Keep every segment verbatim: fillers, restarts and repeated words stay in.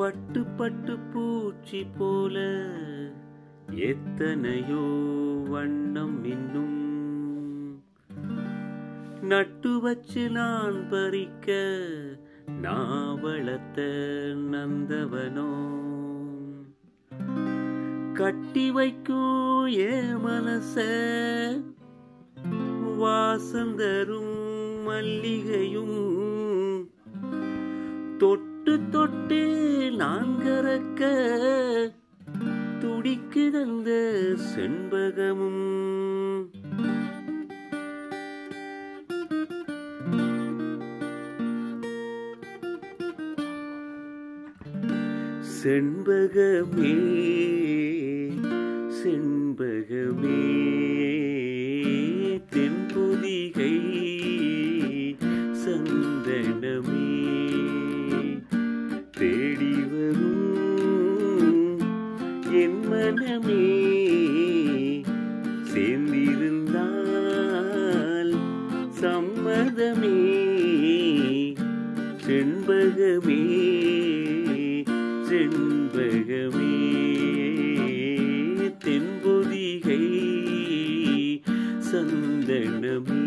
பட்டு பட்டு பூச்சி போல எத்தனையோ வண்ணம் இன்னும் நட்டு வச்சு நான் பறிக்க நான் வளர்த்த நந்தவனோ கட்டி வைக்கும் என் மனச வாசந்தரும் மல்லிகையும் தொட்டு தொட்டு நான் கறக்க துடிக்குதந்த செண்பகமும் செண்பகமே செண்பகமே தென்பொதிகை சந்தனமே தேடி வரும் என் மனமே சேர்ந்திருந்தால் சம்மதமே செண்பகமே செண்பகமே தென்பொதிகை சந்தனமே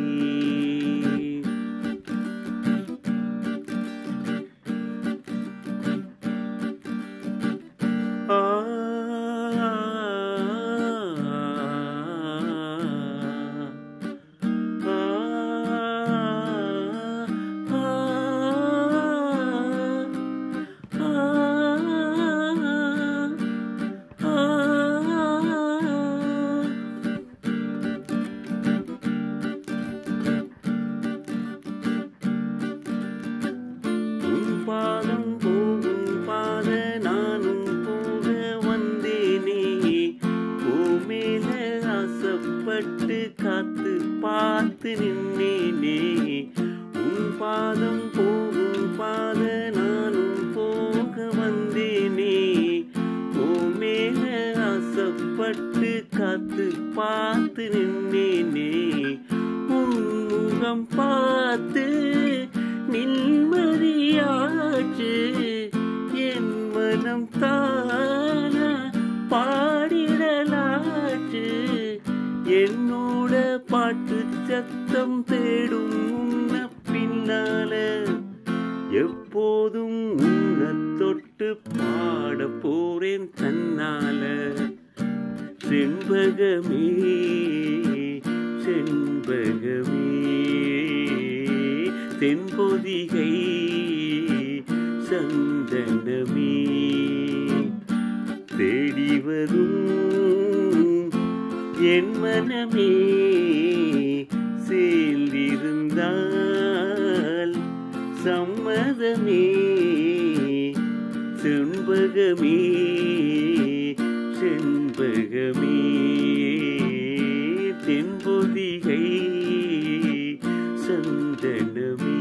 ஆ பாதம் போகும் பாத நானும் போக வந்தேனே மேல ஆசைப்பட்டு காத்து பார்த்து நின்னேனே உன் பாதம் போகும் பாத நானும் போக வந்தேனே மேல ஆசைப்பட்டு காத்து பார்த்து நின்னேனே உன் முகம் பார்த்து நிம்மதியாச்சு என் மனம் தான பாடிடலாச்சு என்னோட பாட்டு சத்தம் தேடும் உன்ன பின்னால எப்போதும் உன்ன தொட்டு பாட போறேன் தன்னால செண்பகமே செண்பகமே தென்பொதிகை சந்தனமே தேடி வரும் என் மனமே சேர்ந்திருந்தால் சம்மதமே செண்பகமே செண்பகமே தென்பொதிகை சந்தனமே